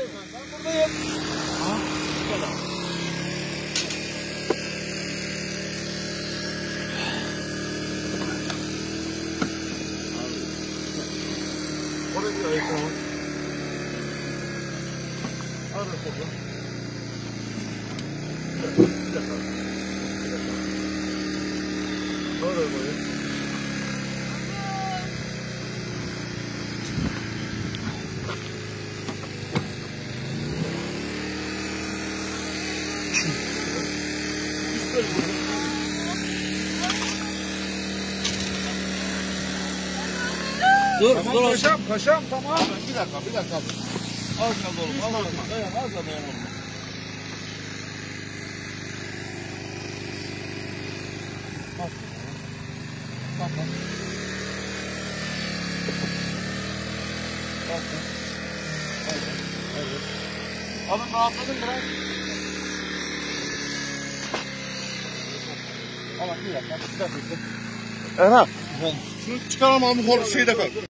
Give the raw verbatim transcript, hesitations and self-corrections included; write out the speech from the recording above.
buradayım ben. Ben buradayım. Ha? Bu kadar. Oraya bir ayıklama. Al da topla. Bir dakika. Bir dakika. Oraya koyayım. Dur, Tamam, dur. kaşam, kaşam tamam. Bir dakika, bir dakika. Az kaldı oğlum, az kaldı. Dayan, az kaldı oğlum. Bak. Bak, bak. Bak, bak. Evet, evet. Alın, rahatladın mı lan? Alın, bir dakika, bir dakika. Erhan. Şunu çıkaralım abi, kol şeyde kal.